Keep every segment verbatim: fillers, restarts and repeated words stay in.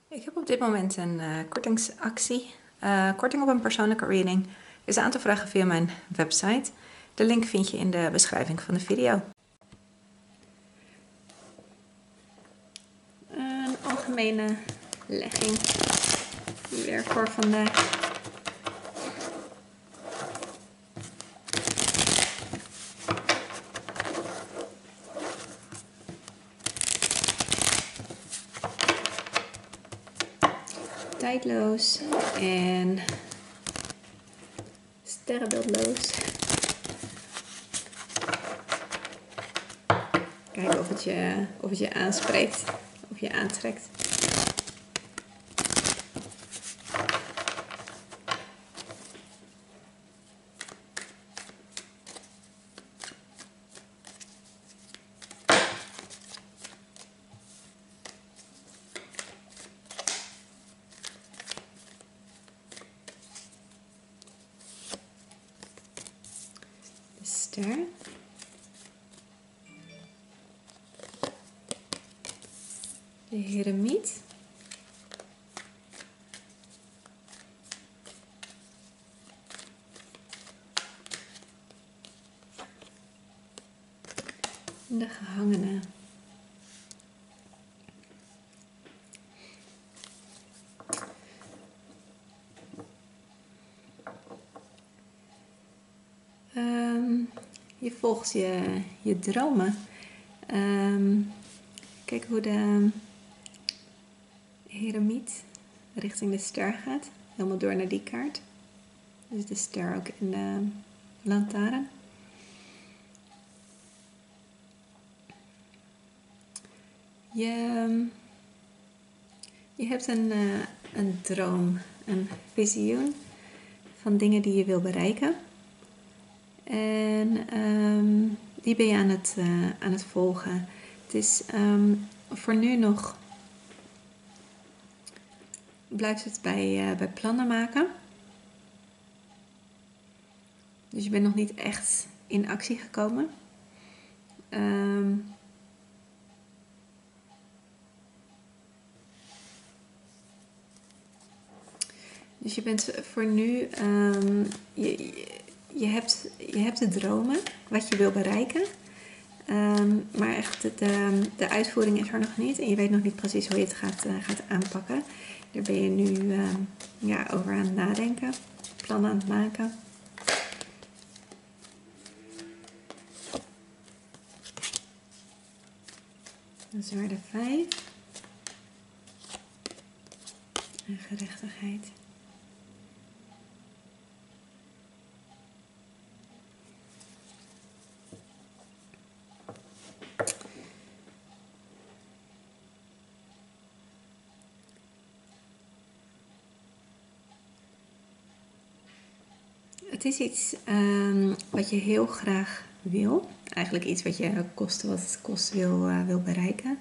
Ik heb op dit moment een uh, kortingsactie. Uh, korting op een persoonlijke reading is aan te vragen via mijn website. De link vind je in de beschrijving van de video. Een algemene legging weer voor vandaag. Tijdloos en sterrenbeeldloos. Kijken of het je, of het je aanspreekt, of je aantrekt. De ster. De heremiet. De gehangene. Um, je volgt je, je dromen. Um, kijk hoe de heremiet richting de ster gaat. Helemaal door naar die kaart. Dus de ster ook in de lantaarn. Je, je hebt een, uh, een droom, een visioen van dingen die je wil bereiken. En um, die ben je aan het, uh, aan het volgen. Het is um, voor nu nog, blijft het bij, uh, bij plannen maken. Dus je bent nog niet echt in actie gekomen. Um, dus je bent voor nu, um, je, je, hebt, je hebt de dromen, wat je wil bereiken. Um, maar echt de, de, de uitvoering is er nog niet. En je weet nog niet precies hoe je het gaat, uh, gaat aanpakken. Daar ben je nu uh, ja, over aan het nadenken. Plannen aan het maken. Een zwaarde vijf. En gerechtigheid. Het is iets um, wat je heel graag wil. Eigenlijk iets wat je koste wat het kost wil, uh, wil bereiken.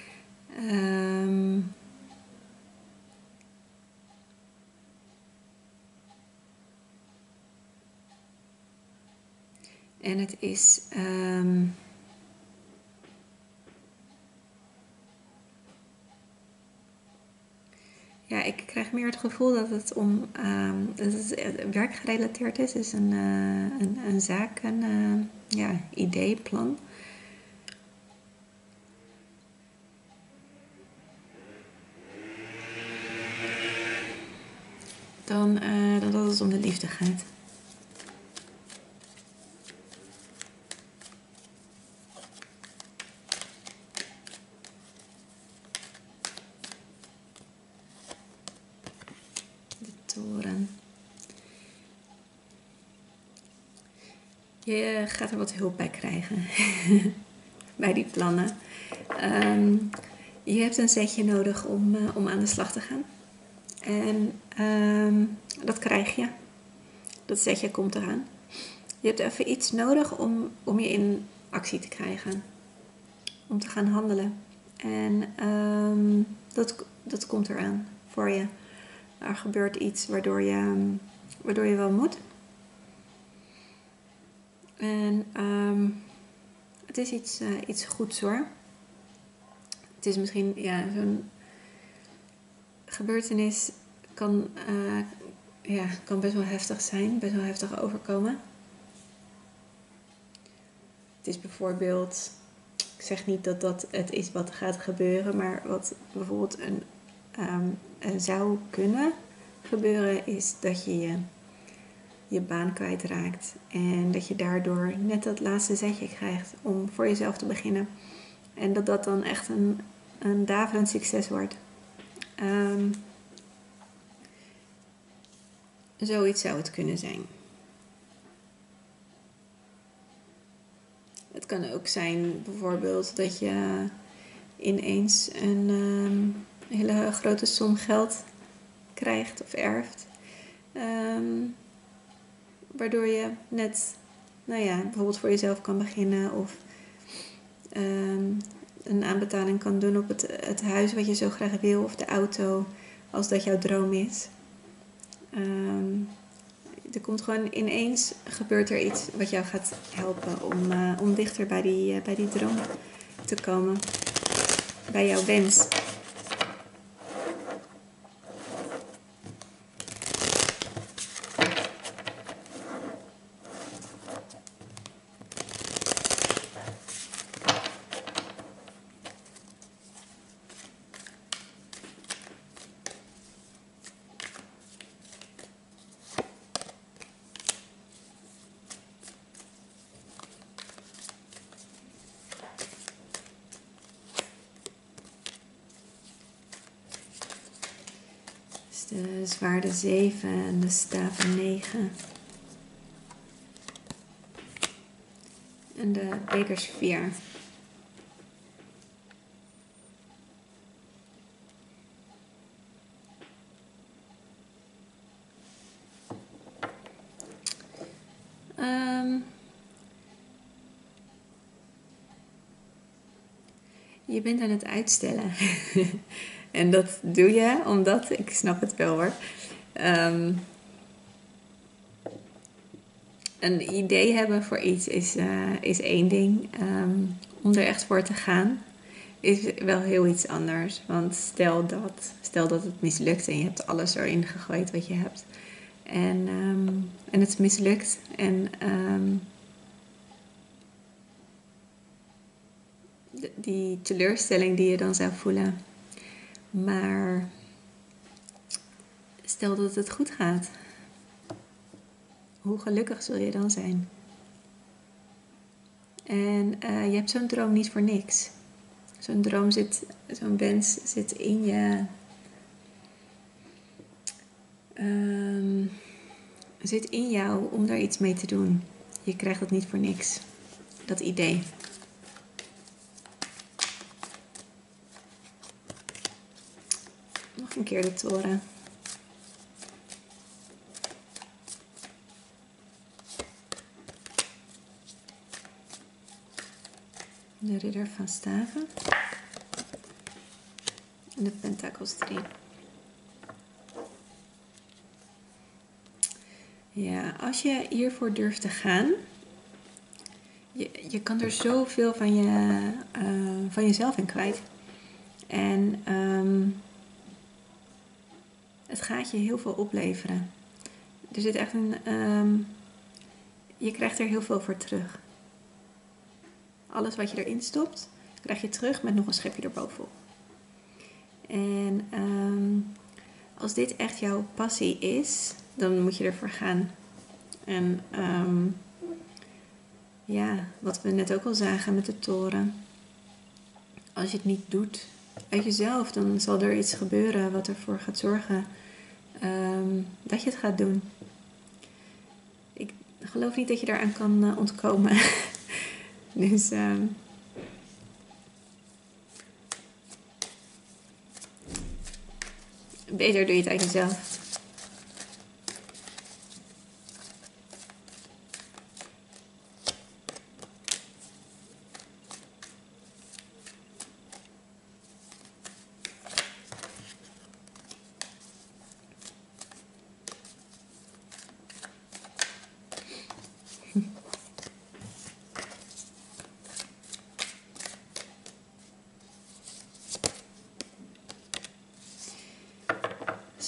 Um, en het is... Um, Ja, ik krijg meer het gevoel dat het om um, dat het werkgerelateerd is. Dus een, uh, een, een zaak, een uh, ja, idee, plan. Dan, uh, dan dat het om de liefde gaat. Toren. Je gaat er wat hulp bij krijgen. Bij die plannen. Um, je hebt een setje nodig om, uh, om aan de slag te gaan. En um, dat krijg je. Dat setje komt eraan. Je hebt even iets nodig om, om je in actie te krijgen. Om te gaan handelen. En um, dat, dat komt eraan voor je. Er gebeurt iets waardoor je, waardoor je wel moet. En um, het is iets, uh, iets goeds hoor. Het is misschien ja, zo'n gebeurtenis kan, uh, ja, kan best wel heftig zijn, best wel heftig overkomen. Het is bijvoorbeeld, ik zeg niet dat dat het is wat gaat gebeuren, maar wat bijvoorbeeld een, um, een zou kunnen gebeuren is dat je, je je baan kwijtraakt. En dat je daardoor net dat laatste zetje krijgt om voor jezelf te beginnen. En dat dat dan echt een, een daverend succes wordt. Um, zoiets zou het kunnen zijn. Het kan ook zijn bijvoorbeeld dat je ineens een um, hele grote som geld krijgt of erft. Um, waardoor je net, nou ja, bijvoorbeeld voor jezelf kan beginnen of um, een aanbetaling kan doen op het, het huis wat je zo graag wil of de auto, als dat jouw droom is. Um, er komt gewoon ineens, gebeurt er iets wat jou gaat helpen om, uh, om dichter bij die, uh, bij die droom te komen. Bij jouw wens. De zwaarden zeven en de staven negen. En de bekers vier. Um, je bent aan het uitstellen. En dat doe je omdat, ik snap het wel hoor, um, een idee hebben voor iets is, uh, is één ding. Um, om er echt voor te gaan is wel heel iets anders. Want stel dat, stel dat het mislukt en je hebt alles erin gegooid wat je hebt. En, um, en het mislukt en um, de, die teleurstelling die je dan zou voelen. Maar stel dat het goed gaat. Hoe gelukkig zul je dan zijn? En uh, je hebt zo'n droom niet voor niks. Zo'n droom zit, zo'n wens zit in je, um, zit in jou om daar iets mee te doen. Je krijgt dat niet voor niks. Dat idee. Nog een keer de toren. De ridder van staven. En de pentakels drie. Ja, als je hiervoor durft te gaan. Je, je kan er zoveel van, je, uh, van jezelf in kwijt. En um, het gaat je heel veel opleveren. Er zit echt een... Um, je krijgt er heel veel voor terug. Alles wat je erin stopt, krijg je terug met nog een schepje erbovenop. En um, als dit echt jouw passie is, dan moet je ervoor gaan. En um, ja, wat we net ook al zagen met de toren. Als je het niet doet uit jezelf, dan zal er iets gebeuren wat ervoor gaat zorgen um, dat je het gaat doen. Ik geloof niet dat je daaraan kan uh, ontkomen. Dus um, beter doe je het uit jezelf.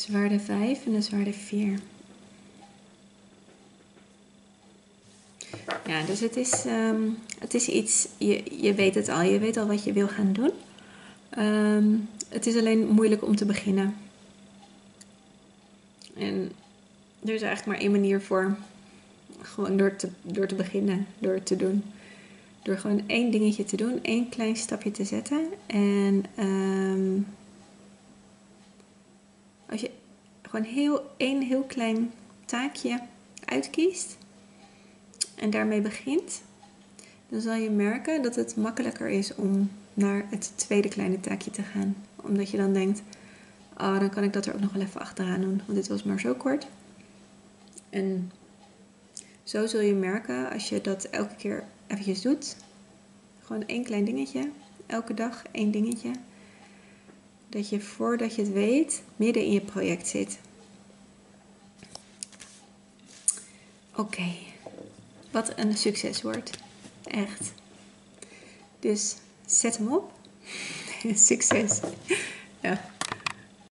zwaarde vijf en de zwaarde vier. Ja, dus het is, um, het is iets, je, je weet het al, je weet al wat je wil gaan doen. Um, het is alleen moeilijk om te beginnen. En er is eigenlijk maar één manier voor. Gewoon door te, door te beginnen, door het te doen. Door gewoon één dingetje te doen, één klein stapje te zetten. En um, als je gewoon heel, één heel klein taakje uitkiest en daarmee begint, dan zal je merken dat het makkelijker is om naar het tweede kleine taakje te gaan. Omdat je dan denkt, oh, dan kan ik dat er ook nog wel even achteraan doen, want dit was maar zo kort. En zo zul je merken, als je dat elke keer eventjes doet, gewoon één klein dingetje, elke dag één dingetje, dat je voordat je het weet, midden in je project zit. Oké, okay. Wat een succeswoord. Echt. Dus zet hem op. Succes. Ja.